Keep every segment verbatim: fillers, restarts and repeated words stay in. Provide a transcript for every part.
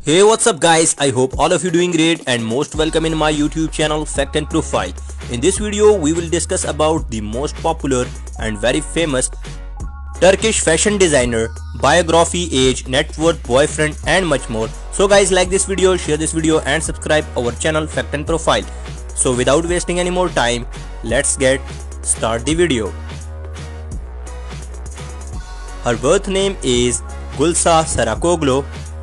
Hey, what's up guys? I hope all of you doing great and most welcome in my YouTube channel Fact and Profile. In this video we will discuss about the most popular and very famous Turkish fashion designer, biography, age, net worth, boyfriend and much more. So guys, like this video, share this video and subscribe our channel Fact and Profile. So without wasting any more time, let's get start the video. Her birth name is Gulsa Sarakoglu.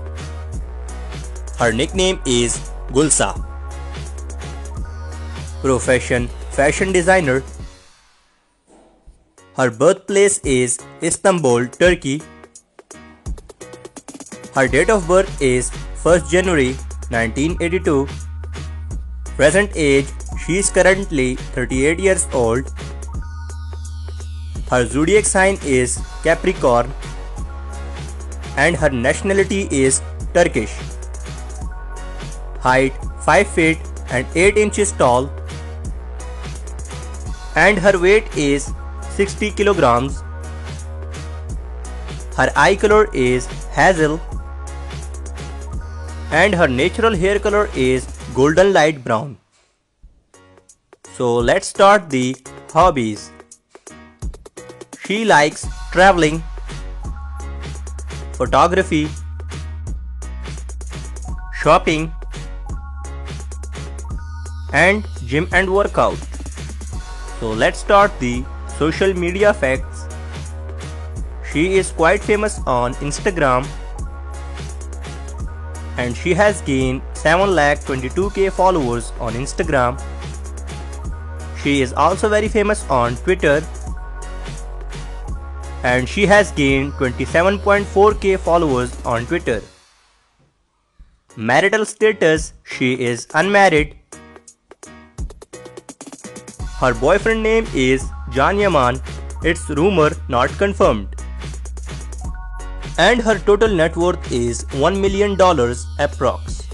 Her nickname is Gulsa. Profession: fashion designer. Her birthplace is Istanbul, Turkey. Her date of birth is first January nineteen eighty-two. Present age: she is currently thirty-eight years old. Her zodiac sign is Capricorn and her nationality is Turkish. Height five feet and eight inches tall and her weight is sixty kilograms. Her eye color is hazel and her natural hair color is golden light brown. So let's start the hobbies. She likes traveling, photography, shopping and gym and workout. So let's start the social media facts. She is quite famous on Instagram and she has gained seven lakh twenty-two K followers on Instagram. She is also very famous on Twitter and she has gained twenty-seven point four K followers on Twitter. Marital status: she is unmarried. Her boyfriend name is Can Yaman. It's rumor, not confirmed. And her total net worth is one million dollars approx.